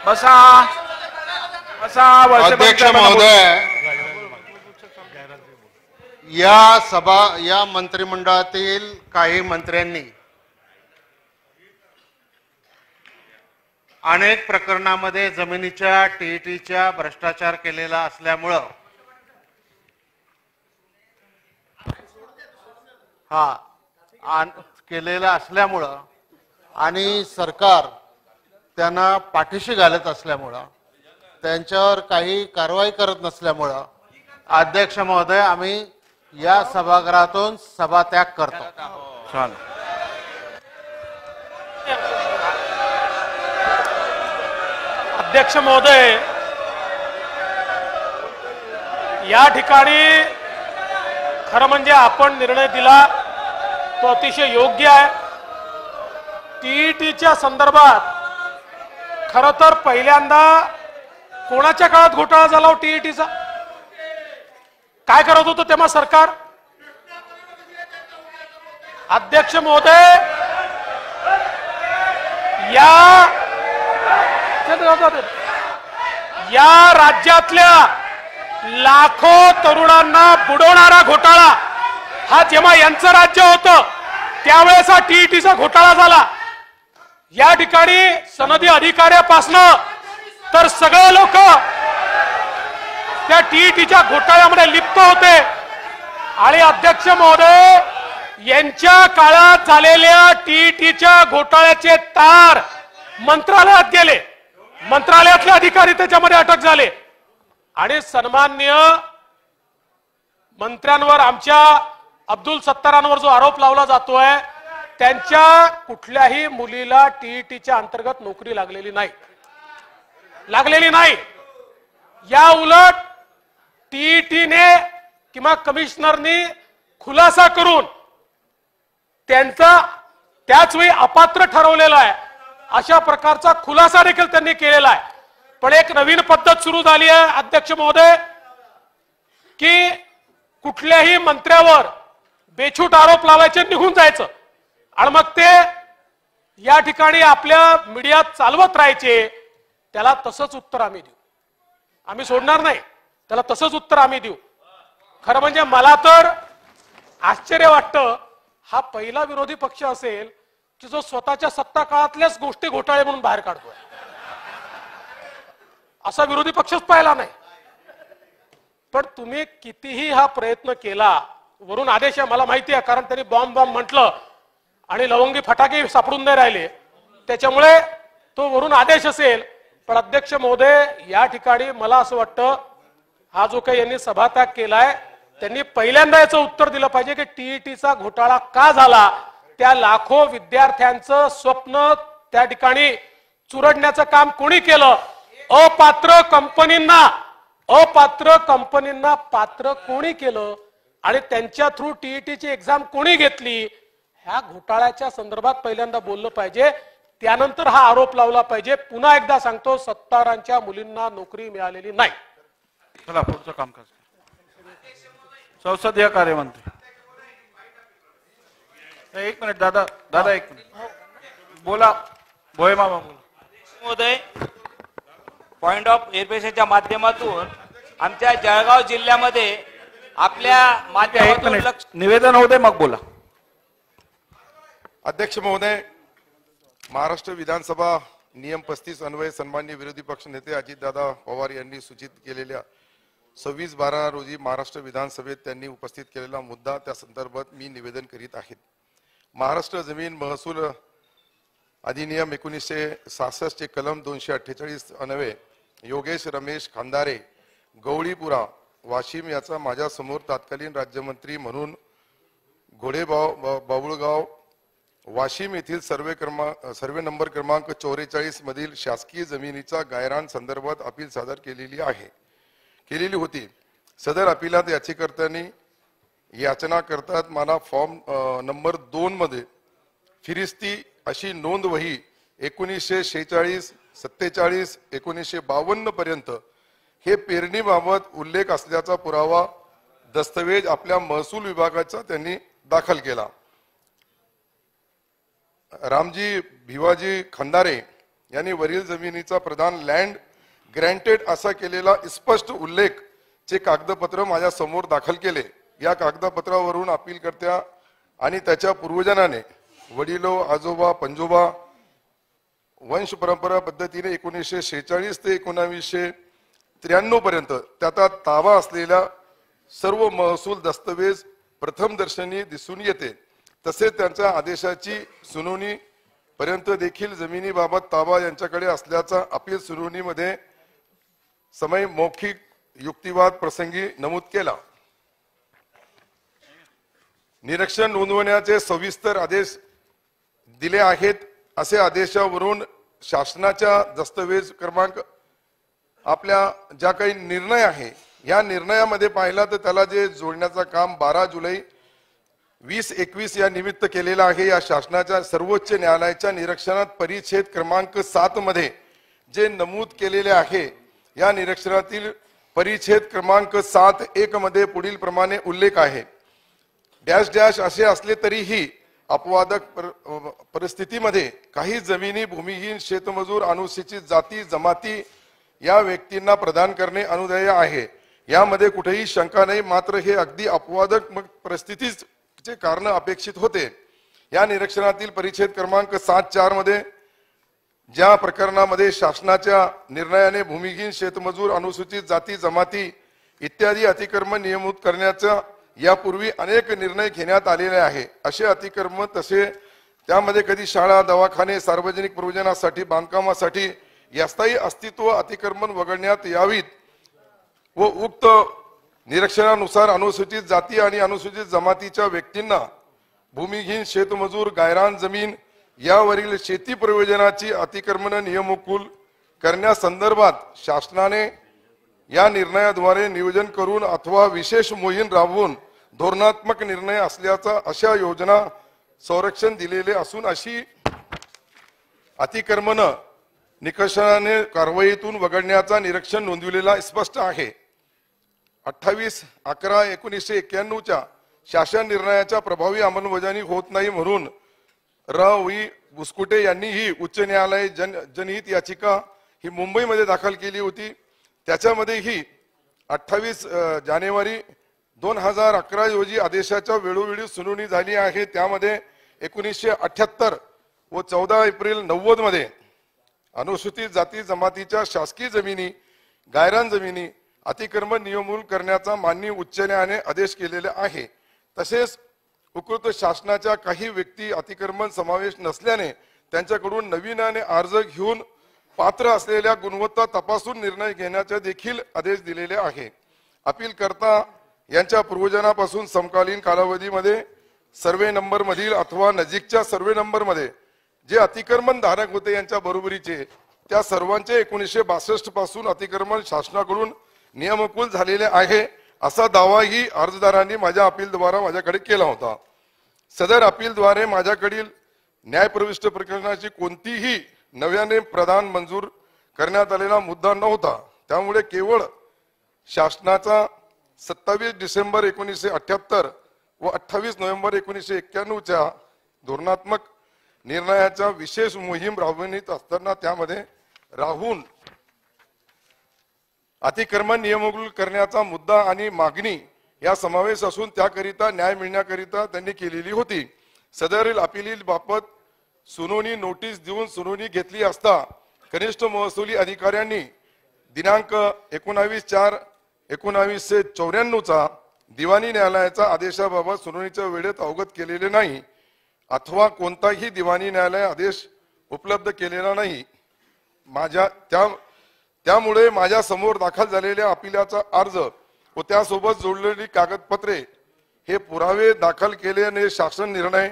बसा बसा. अध्यक्ष महोदय, या मंत्रिमंडळातील काही मंत्र्यांनी अनेक प्रकरणामध्ये जमिनीच्या टीईटीच्या भ्रष्टाचार केलेला असल्यामुळं आणि सरकार त्यांना पाठीशी घालत असल्यामुळं त्यांच्यावर काही कारवाई करत नसल्यामुळं अध्यक्ष महोदय आम्ही या सभागृहातून सभात्याग करतो. अध्यक्ष महोदय, या ठिकाणी खरं म्हणजे आपण निर्णय दिला तो अतिशय योग्य आहे. टीईटीच्या संदर्भात खरं तर पहिल्यांदा कोणाच्या काळात घोटाळा झाला हो टीईटीचा? काय करत होतं तेव्हा सरकार? अध्यक्ष महोदय, या राज्यातल्या लाखो तरुणांना बुडवणारा घोटाळा हा जेव्हा यांचं राज्य होतं त्यावेळेस हा टीईटीचा घोटाळा झाला. या ठिकाणी सनदी अधिकाऱ्यापासनं तर सगळे लोक त्या टीईटीच्या घोटाळ्यामध्ये लिप्त होते. आणि अध्यक्ष महोदय, यांच्या काळात झालेल्या टीईटीच्या घोटाळ्याचे तार मंत्रालयात गेले, मंत्रालयातले अधिकारी त्याच्यामध्ये अटक झाले. आणि सन्माननीय मंत्र्यांवर आमच्या अब्दुल सत्तारांवर जो आरोप लावला जातोय त्यांच्या कुठल्याही मुलीला टीईटीच्या अंतर्गत नोकरी लागलेली नाही. या उलट टीईटीने किंवा कमिशनरनी खुलासा करून त्यांचा त्याच वेळी अपात्र ठरवलेला आहे अशा प्रकारचा खुलासा देखील त्यांनी केलेला आहे. पण एक नवीन पद्धत सुरू झाली आहे अध्यक्ष महोदय की कुठल्याही मंत्र्यावर बेछूट आरोप लावायचे, निघून जायचं आणि मग ते या ठिकाणी आपल्या मीडियात चालवत राहायचे. त्याला तसंच उत्तर आम्ही देऊ, आम्ही सोडणार नाही, त्याला तसंच उत्तर आम्ही देऊ. खरं म्हणजे मला तर आश्चर्य वाटतं, हा पहिला विरोधी पक्ष असेल की जो स्वतःच्या सत्ता काळातल्याच गोष्टी घोटाळे म्हणून बाहेर काढतोय. असा विरोधी पक्षच पाहिला नाही. पण तुम्ही कितीही हा प्रयत्न केला, वरून आदेश आहे मला माहिती आहे, कारण त्यांनी बॉम्ब म्हटलं आणि लवंगी फटाके सापडून नाही राहिले, त्याच्यामुळे तो वरून आदेश असेल. पण अध्यक्ष महोदय, या ठिकाणी मला असं वाटतं हा जो काही यांनी सभात्याग केलाय त्यांनी पहिल्यांदा याचं उत्तर दिलं पाहिजे की टीईटीचा घोटाळा का झाला, त्या लाखो विद्यार्थ्यांचं स्वप्न त्या ठिकाणी चुरडण्याचं काम कोणी केलं, अपात्र कंपनींना पात्र कोणी केलं आणि त्यांच्या थ्रू टीईटीची एक्झाम कोणी घेतली, ह्या घोटाळ्याच्या संदर्भात पहिल्यांदा बोललं पाहिजे. त्यानंतर हा आरोप लावला पाहिजे. पुन्हा एकदा सांगतो, सत्तारांच्या मुलींना नोकरी मिळालेली नाही. चला पुढचं कामकाज. संसदीय कार्यमंत्री. एक मिनिट दादा एक मिनिट बोला. भोये मामा बोला. महोदय, पॉइंट ऑफ व्हेरिफिकेशनच्या माध्यमातून आमच्या जळगाव जिल्ह्यामध्ये आपल्या माध्यमातून निवेदन होते मग बोला. अध्यक्ष महोदय, महाराष्ट्र विधानसभा नियम 35 अन्वये सन्माननीय विरोधी पक्ष नेते अजितदादा पवार यांनी सूचित केलेल्या 26/12 रोजी महाराष्ट्र विधानसभेत त्यांनी उपस्थित केलेला मुद्दा, त्या संदर्भात मी निवेदन करीत आहे. महाराष्ट्र जमीन महसूल अधिनियम 1966 चे कलम 248 अन्वये योगेश रमेश खंदारे गवळीपुरा वाशिम याचा माझ्या समोर तत्कालीन राज्यमंत्री म्हणून बाबुळगाव वाशिम येथील सर्वे नंबर क्रमांक 44 मधील शासकीय जमिनीचा गायरान संदर्भात अपील सादर केलेली होती. सदर अपीलात याचिकाकर्त्यांनी याचना करतात मला फॉर्म नंबर 2 मध्ये फिरिस्ती अशी नोंद वही 1946, 47, 1952 पर्यंत हे पेरणीबाबत उल्लेख असल्याचा पुरावा दस्तऐवज आपल्या महसूल विभागाचा त्यांनी दाखल केला. रामजी भिवाजी खंदारे यांनी वरील जमिनीचा प्रदान लँड ग्रँटेड असा केलेला स्पष्ट उल्लेख चे कागदपत्र माझ्या समोर दाखल केले. या कागदपत्रावरून अपीलकर्त्या आणि त्याच्या पूर्वजांनी वडिलो आजोबा पंजोबा वंश परंपरा पद्धतीने 1946 ते 1993 पर्यंत त्याचा ताबा असलेल्या सर्व महसूल दस्तवेज प्रथम दर्शनी दिसून येते. तसेच त्यांच्या आदेशाची सुनावणी पर्यंत देखील जमिनीबाबत ताबा यांच्याकडे असल्याचा अपील सुनावणीमध्ये समय मौखिक युक्तिवाद प्रसंगी नमूद केला. निरीक्षण नोंदवण्याचे सविस्तर आदेश दिले आहेत. असे आदेशावरून शासनाच्या दस्तवेज क्रमांक आपल्या ज्या काही निर्णय आहे या निर्णयामध्ये पाहिला तर त्याला जे जोडण्याचं काम 12 जुलै 2021 या निमित्त केलेलं आहे. या शासनाच्या सर्वोच्च न्यायालयाच्या निरीक्षणात परिच्छेद क्रमांक 7 मध्ये जे नमूद केलेले आहे या निरीक्षणातील परिच्छेद क्रमांक 7.1 मध्ये पुढील प्रमाणे उल्लेख आहे. डॅश डॅश असे असले तरीही अपवादक परिस्थितीमध्ये काही जमिनी भूमिहीन शेतमजूर अनुसूचित जाती जमाती या व्यक्तींना प्रदान करणे अनुदायी आहे. यामध्ये कुठेही शंका नाही. मात्र हे अगदी अपवादक परिस्थितीचे कारण अपेक्षित होते. या निरीक्षणातील परिच्छेद क्रमांक 7.4 मध्ये ज्या प्रकरणामध्ये शासनाच्या निर्णयाने भूमिहीन शेतमजूर अनुसूचित जाती जमाती इत्यादी अतिक्रमण नियमित करण्याचा यापूर्वी अनेक निर्णय घेण्यात आलेले आहे. असे अतिक्रमण तसे त्यामध्ये कधी शाळा दवाखाने सार्वजनिक प्रयोजनासाठी बांधकामासाठी यास्थायी अस्तित्व अतिक्रमण वगळण्यात यावीत व उक्त निरीक्षणानुसार अनुसूचित जाती आणि अनुसूचित जमातीच्या व्यक्तींना भूमिहीन शेतमजूर गायरान जमीन यावरील शेती प्रयोजनाची अतिक्रमण नियमकुल करण्यासंदर्भात शासनाने या निर्णयाद्वारे नियोजन करून अथवा विशेष मोहीम राबवून धोरणात्मक निर्णय असल्याचा अशा योजना संरक्षण दिलेले असून अशी अतिक्रमण निकषाने कारवाईतून वगळण्याचा निरीक्षण नोंदविलेला स्पष्ट आहे. 28/11/1991 शासन निर्णयाच्या प्रभावी अंमलबजावणी होत नाही म्हणून र.वी. बुसकुटे यांनीही उच्च न्यायालय जनहित याचिका ही मुंबईमध्ये दाखल केली होती. त्याच्यामध्येही 28 जानेवारी 2011 रोजी आदेशाच्या वेळोवेळी सुनावणी झाली आहे. त्यामध्ये 1978 व 14 एप्रिल 90 मध्ये अनुसूचित जाती जमातीच्या शासकीय जमिनी गायरान जमिनी अतिक्रमण नियमूल करण्याचा माननीय उच्च न्यायालयाने आदेश केलेले आहे. तसेच उपकृत शासनाच्या काही व्यक्ती अतिक्रमण समावेश नसल्याने त्यांच्याकडून नवीनाने अर्ज घेऊन पात्र असलेल्या गुणवत्ता तपासून निर्णय घेण्याचे देखील आदेश दिलेले आहे. अपीलकर्ता यांच्या पूर्वजनापासून समकालीन कालावधीमध्ये सर्वे नंबर मधील अथवा नजीकच्या सर्वे नंबर मध्ये जे अतिक्रमण धारक होते यांच्या बरोबरीचे त्या सर्वांचे 1962 पासून अतिक्रमण शासनाकडून नियमकुल झालेले आहे असा दावाही अर्जदारांनी माझ्या अपीलद्वारा माझ्याकडे केला होता. सदर अपीलद्वारे माझ्याकडील न्यायप्रविष्ट प्रकरणाची कोणतीही नव्याने प्रदान मंजूर करण्यात आलेला मुद्दा नव्हता. त्यामुळे केवळ शासनाचा 27 डिसेंबर 1978 व 28 नोव्हेंबर 1991 धोरणात्मक निर्णयाचा विशेष मोहीम राबविण्यात असताना त्यामध्ये राहून अतिक्रमण नियमकुल करण्याचा मुद्दा आणि मागणी या समावेश असून त्याकरिता न्याय मिळण्याकरिता त्यांनी केलेली होती. सदरील अपील बाबत सुनावणी नोटीस देऊन सुनावणी घेतली असता कनिष्ठ महसुली अधिकाऱ्यांनी दिनांक 19/4/1994 दिवाणी न्यायालयाच्या आदेशाबाबत सुनावणीच्या वेळेत अवगत केलेले नाही अथवा कोणताही दिवाणी न्यायालय आदेश उपलब्ध केलेला नाही. त्यामुळे माझ्या समोर दाखल झालेल्या अपीलाचा अर्ज व त्यासोबत जोडलेली कागदपत्रे हे पुरावे दाखल केल्याने शासन निर्णय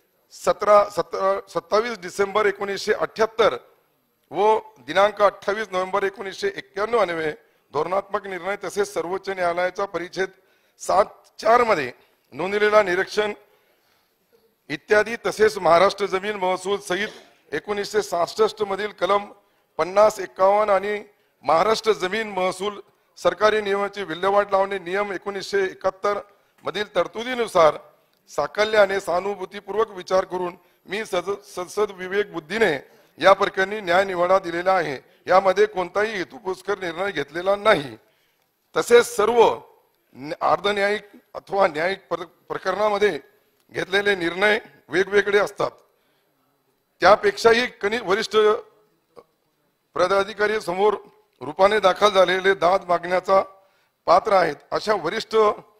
27 डिसेंबर 1978 व दिनांक 28 नोव्हेंबर 1991 अन्वये धोरणात्मक निर्णय तसेच सर्वोच्च न्यायालयाचा परिच्छेद 7.4 मध्ये नोंदलेला निरीक्षण इत्यादी तसेच महाराष्ट्र जमीन महसूल सहित 1966 मधील कलम 50-51 आणि महाराष्ट्र जमीन महसूल सरकारी नियमाची विल्हेवाट लावणे नियम 1971 मधील तरतुदीनुसार साकल्याने सहानुभूतीपूर्वक विचार करून मी संसद विवेक बुद्धीने या प्रकरणी न्यायनिवाडा दिलेला आहे. यामध्ये कोणताही हेतुपुरस्सर निर्णय घेतलेला नाही. तसेच सर्व अर्धन्यायिक अथवा न्यायिक प्रकरणामध्ये घेतलेले निर्णय वेगवेगळे असतात. त्यापेक्षाही वरिष्ठ पदाधिकारी समोर रूपाने दाखल झालेले दाद मागण्याचा पात्र आहेत. अशा वरिष्ठ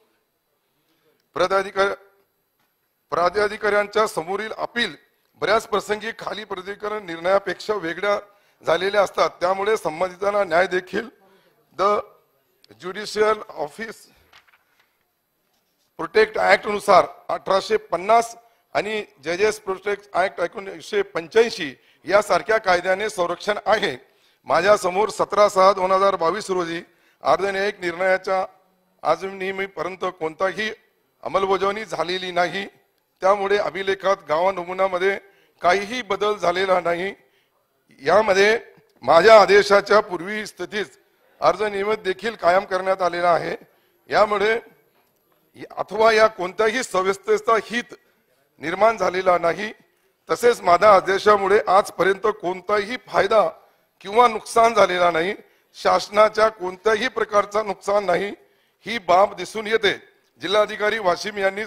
प्राधिकाऱ्यांच्या समोरील अपील बऱ्याच प्रसंगी खाली प्राधिकरण निर्णयापेक्षा वेगळ्या झालेल्या असतात. त्यामुळे संबंधितांना न्याय देखील the judicial office protect act नुसार 1850 आणि जजेस प्रोटेक्ट ऍक्ट 1985 यासारख्या कायद्याने संरक्षण आहे. माझ्या समोर 17/6/2022 रोजी अर्धन्यायिक निर्णयाच्या आजपर्यंत कोणताही अंमलबजावणी झालेली नाही. त्यामुळे अभिलेखात गावा नमुन्यामध्ये काहीही बदल झालेला नाही. यामध्ये माझ्या आदेशाच्या पूर्वी स्थितीत अर्ज नियमित देखील कायम करण्यात आलेला आहे. यामुळे अथवा या कोणत्याही सव्यवस्थेचा हित निर्माण झालेला नाही. तसेच माझ्या आदेशामुळे आजपर्यंत कोणताही फायदा किंवा नुकसान झालेला नाही. शासनाच्या कोणत्याही प्रकारचा नुकसान नाही ही बाब दिसून येते. जिल्हाधिकारी वाशिम यांनी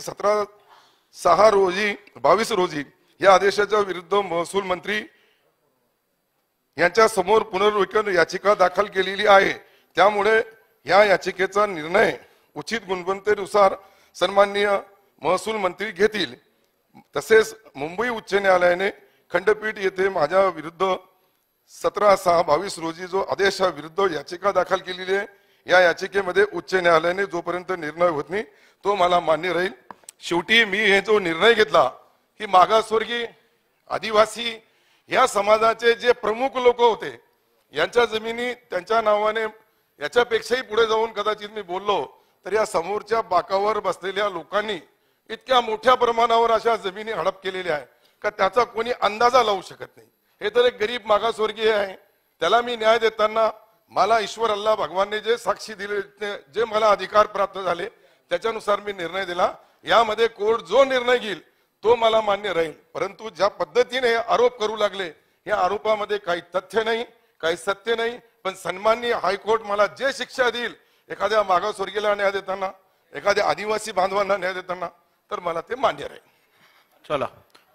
17/6/22 रोजी या आदेशाच्या विरुद्ध महसूल मंत्री यांच्या समोर पुनर्विचार याचिका दाखल केलेली आहे. त्यामुळे या याचिकेचा निर्णय उचित गुणवत्तेनुसार सन्माननीय महसूल मंत्री घेतील. तसेच मुंबई उच्च न्यायालयाने खंडपीठ येथे माझ्या विरुद्ध 17/6/22 रोजी जो आदेशाविरुद्ध याचिका दाखल केलेली आहे, या याचिकेमध्ये उच्च न्यायालयाने जोपर्यंत निर्णय होत नाही तो मला मान्य राहील. शेवटी मी हे जो निर्णय घेतला की मागासवर्गीय आदिवासी या समाजाचे जे प्रमुख लोक होते यांच्या जमिनी त्यांच्या नावाने याच्यापेक्षाही पुढे जाऊन कदाचित मी बोललो तर या समोरच्या बाकावर बसलेल्या लोकांनी इतक्या मोठ्या प्रमाणावर अशा जमिनी हडप केलेल्या आहे का त्याचा कोणी अंदाजा लावू शकत नाही. हे तर एक गरीब मागासवर्गीय आहे. त्याला मी न्याय देताना मला ईश्वर अल्लाह भगवानने जे साक्षी दिले, जे मला अधिकार प्राप्त झाले त्याच्यानुसार मी निर्णय दिला. यामध्ये कोर्ट जो निर्णय घेईल तो मला मान्य राहील. परंतु ज्या पद्धतीने आरोप करू लागले या आरोपामध्ये काही तथ्य नाही, काही सत्य नाही. पण सन्माननीय हायकोर्ट मला जे शिक्षा देईल एखाद्या मागासवर्गीयाला न्याय देताना, एखाद्या आदिवासी बांधवांना न्याय देताना, तर मला ते मान्य राहील. चला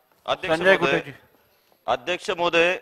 अध्यक्ष महोदय,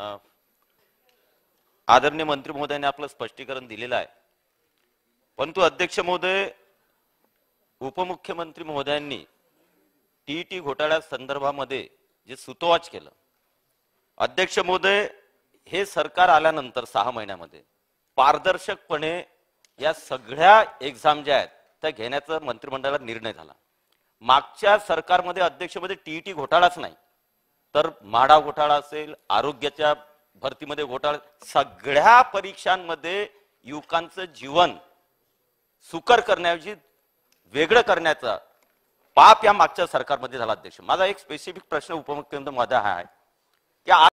आदरणीय मंत्री महोदयाने आपलं स्पष्टीकरण दिलेलं आहे. परंतु अध्यक्ष महोदय, उपमुख्यमंत्री महोदयांनी टीईटी घोटाळ्या संदर्भामध्ये जे सुतोवाच केलं, अध्यक्ष महोदय, हे सरकार आल्यानंतर 6 महिन्यामध्ये पारदर्शकपणे या सगळ्या एक्झाम ज्या आहेत त्या घेण्याचा मंत्रिमंडळात निर्णय झाला. मागच्या सरकारमध्ये अध्यक्षमध्ये टीईटी घोटाळाच नाही, तर म्हाडा घोटाळा असेल, आरोग्याच्या भरतीमध्ये घोटाळा, सगळ्या परीक्षांमध्ये युवकांचं जीवन सुकर करण्याऐवजी वेगळं करण्याचा पाप या मागच्या सरकारमध्ये झाला. अध्यक्ष, माझा एक स्पेसिफिक प्रश्न उपमुख्यमंत्री महोदय हा आहे की